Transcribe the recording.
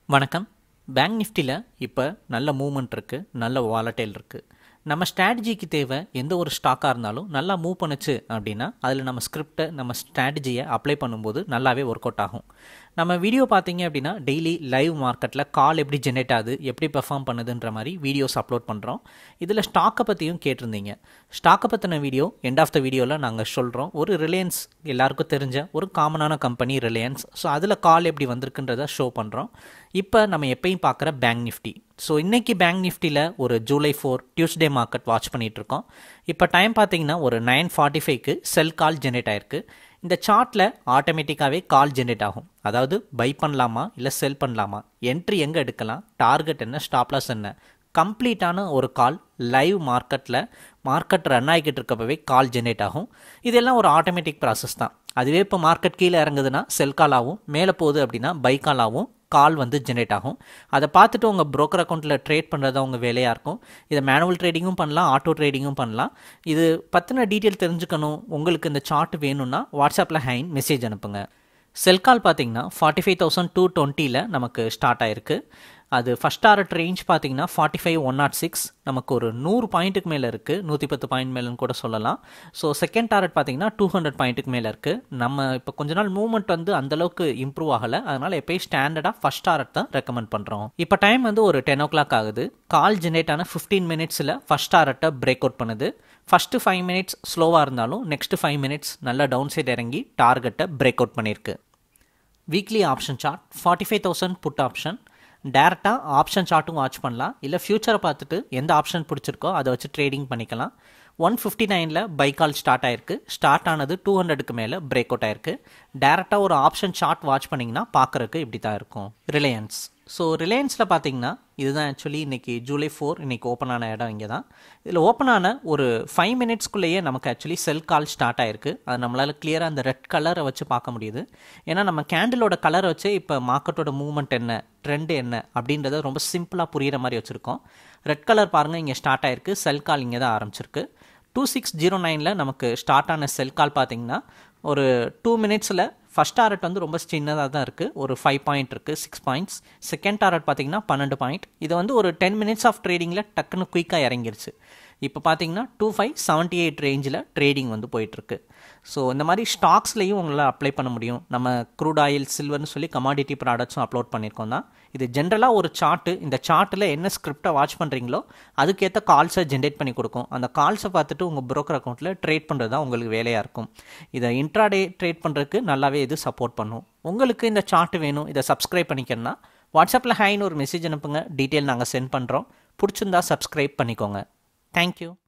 வணக்கம். பேங்க் நிஃப்டியில் இப்போ நல்ல மூவ்மெண்ட் இருக்குது, நல்ல வாலட்டைல் இருக்குது. நம்ம ஸ்ட்ராட்டஜிக்கு தேவை எந்த ஒரு ஸ்டாக்காக இருந்தாலும் நல்லா மூவ் பண்ணுச்சு அப்படின்னா அதில் நம்ம ஸ்கிரிப்டை நம்ம ஸ்ட்ராட்டஜியை அப்ளை பண்ணும்போது நல்லாவே ஒர்க் அவுட் ஆகும். நம்ம வீடியோ பார்த்தீங்க அப்படின்னா டெய்லி லைவ் மார்க்கெட்டில் கால் எப்படி ஜென்ரேட் ஆகுது, எப்படி பெர்ஃபார்ம் பண்ணுதுன்ற மாதிரி வீடியோஸ் அப்லோட் பண்ணுறோம். இதில் ஸ்டாக்கை பற்றியும் கேட்டிருந்தீங்க. ஸ்டாக்கை பற்றின வீடியோ எண்ட் ஆஃப் த வீடியோவில் நாங்கள் சொல்கிறோம். ஒரு ரிலையன்ஸ் எல்லாருக்கும் தெரிஞ்ச ஒரு காமனான கம்பெனி ரிலையன்ஸ். ஸோ அதில் கால் எப்படி வந்திருக்குன்றதை ஷோ பண்ணுறோம். இப்போ நம்ம எப்பயும் பார்க்குற பேங்க் நிஃப்டி. ஸோ இன்றைக்கி பேங்க் நிஃப்டியில் ஒரு ஜூலை 4 டியூஸ்டே மார்க்கெட் வாட்ச் பண்ணிகிட்ருக்கோம். இப்போ டைம் பார்த்தீங்கன்னா ஒரு 9:45க்கு செல் கால் ஜென்ரேட் ஆயிருக்கு. இந்த சார்ட்டில் ஆட்டோமேட்டிக்காகவே கால் ஜென்ரேட் ஆகும். அதாவது பை பண்ணலாமா இல்லை செல் பண்ணலாமா, என்ட்ரி எங்கே எடுக்கலாம், டார்கெட் என்ன, ஸ்டாப்லாஸ் என்ன, கம்ப்ளீட்டான ஒரு கால் லைவ் மார்க்கெட் ரன் ஆகிக்கிட்டு இருக்கப்பவே கால் ஜென்ரேட் ஆகும். இதெல்லாம் ஒரு ஆட்டோமேட்டிக் ப்ராசஸ் தான். அதுவே இப்போ மார்க்கெட் கீழே இறங்குதுன்னா செல் கால் ஆகும், மேலே போகுது அப்படின்னா பை கால் ஆகும், கால் வந்து ஜென்ரேட் ஆகும். அதை பார்த்துட்டு உங்கள் ப்ரோக்கர் அக்கௌண்ட்டில் ட்ரேட் பண்ணுறது உங்கள் வேலையாக இருக்கும். இதை மேனுவல் ட்ரேடிங்கும் பண்ணலாம், ஆட்டோ ட்ரேடிங்கும் பண்ணலாம். இது பற்றின டீட்டெயில் தெரிஞ்சுக்கணும், உங்களுக்கு இந்த சார்ட் வேணும்னா வாட்ஸ்அப்பில் ஹைன் மெசேஜ் அனுப்புங்க. செல் கால் பார்த்தீங்கன்னா 45,220 நமக்கு ஸ்டார்ட் ஆயிருக்கு. அது ஃபஸ்ட் டாரட் ரேஞ்ச் பார்த்தீங்கன்னா 45,106, நமக்கு ஒரு 100 பாயிண்ட்டுக்கு மேலே இருக்குது, 110 பாயிண்ட் மேலேன்னு கூட சொல்லலாம். ஸோ செகண்ட் டாரட் பார்த்தீங்கன்னா 200 பாயிண்ட்டுக்கு மேலே இருக்குது. நம்ம இப்போ கொஞ்ச நாள் மூவ்மெண்ட் வந்து அந்தளவுக்கு இம்ப்ரூவ் ஆகலை, அதனால் எப்போயும் ஸ்டாண்டர்டாக ஃபஸ்ட் டாரட் தான் ரெக்கமெண்ட் பண்ணுறோம். இப்போ டைம் வந்து ஒரு 10 o'clock ஆகுது. கால் ஜென்ரேட் ஆன 15 மினிட்ஸில் ஃபஸ்ட் டாரட்டை பிரேக் அவுட் பண்ணுது. ஃபஸ்ட்டு 5 மினிட்ஸ் ஸ்லோவாக இருந்தாலும் நெக்ஸ்ட்டு 5 மினிட்ஸ் நல்லா டவுன் சைட் இறங்கி டார்கெட்டை பிரேக் அவுட் பண்ணியிருக்கு. Weekly option chart 45,000 put option. டேரெக்டாக ஆப்ஷன் சார்ட்டும் வாட்ச் பண்ணலாம், இல்லை ஃபியூச்சரை பார்த்துட்டு எந்த ஆப்ஷன் பிடிச்சிருக்கோ அதை வச்சு ட்ரேடிங் பண்ணிக்கலாம். 159 பை கால் ஸ்டார்ட் ஆயிருக்கு. ஸ்டார்ட் ஆனது 200க்கு மேலே பிரேக் அவுட் ஆயிருக்கு. டேரெக்டாக ஒரு ஆப்ஷன் சார்ட் வாட்ச் பண்ணிங்கன்னா பார்க்குறதுக்கு இப்படி தான் இருக்கும். ரிலையன்ஸ். ஸோ ரிலையன்ஸில் பார்த்தீங்கன்னா இதுதான் ஆக்சுவலி இன்றைக்கி ஜூலை 4 இன்றைக்கி ஓப்பன் ஆன இடம் இங்கே தான். இதில் ஓப்பன் ஆன ஒரு 5 மினிட்ஸ்க்குள்ளேயே நமக்கு ஆக்சுவலி செல் கால் ஸ்டார்ட் ஆயிருக்கு. அது நம்மளால் கிளியராக அந்த ரெட் கலரை வச்சு பார்க்க முடியுது. ஏன்னா நம்ம கேண்டிலோட கலரை வச்சு இப்போ மார்க்கெட்டோட மூவ்மெண்ட் என்ன, ட்ரெண்ட் என்ன அப்படின்றத ரொம்ப சிம்பிளாக புரிகிற மாதிரி வச்சுருக்கோம். ரெட் கலர் பாருங்கள், இங்கே ஸ்டார்ட் ஆயிருக்கு. செல் கால் இங்கே தான் ஆரம்பிச்சிருக்கு. 2609 நமக்கு ஸ்டார்ட் ஆன செல் கால் பார்த்தீங்கன்னா ஒரு 2 மினிட்ஸில் ஃபஸ்ட் டாரட் வந்து ரொம்ப சின்னதாக தான் இருக்குது, ஒரு 5 பாயிண்ட் இருக்குது, 6 பாயிண்ட்ஸ். செகண்ட் டாரட் பார்த்தீங்கன்னா 12 பாயிண்ட். இது வந்து ஒரு 10 மினிட்ஸ் ஆஃப் ட்ரேடிங்கில் டக்குன்னு குயிக்காக இறங்கிருச்சு. இப்போ பார்த்தீங்கன்னா 2578 ரேஞ்சில் ட்ரேடிங் வந்து போயிட்டுருக்கு. ஸோ இந்த மாதிரி ஸ்டாக்ஸ்லையும் உங்களால் அப்ளை பண்ண முடியும். நம்ம க்ரூட் ஆயில், சில்வர்னு சொல்லி கமாடிட்டி ப்ராடக்ட்ஸும் அப்லோட் பண்ணியிருக்கோம் தான். இது ஜென்ரலாக ஒரு சார்ட்டு. இந்த சார்ட்டில் என்ன ஸ்கிரிப்டை வாட்ச் பண்ணுறீங்களோ அதுக்கேற்ற கால்ஸை ஜென்ரேட் பண்ணி கொடுக்கும். அந்த கால்ஸை பார்த்துட்டு உங்கள் ப்ரோக்கர் அக்கௌண்ட்டில் ட்ரேட் பண்ணுறது தான் உங்களுக்கு வேலையாக இருக்கும். இதை இன்ட்ராடே ட்ரேட் பண்ணுறதுக்கு நல்லாவே இது சப்போர்ட் பண்ணும். உங்களுக்கு இந்த சார்ட் வேணும், இதை சப்ஸ்கிரைப் பண்ணிக்கணும்னா வாட்ஸ்அப்பில் ஹைன்னு ஒரு மெசேஜ் அனுப்புங்க. டீட்டெயில் நாங்கள் சென்ட் பண்ணுறோம். பிடிச்சிருந்தா சப்ஸ்கிரைப் பண்ணிக்கோங்க. Thank you.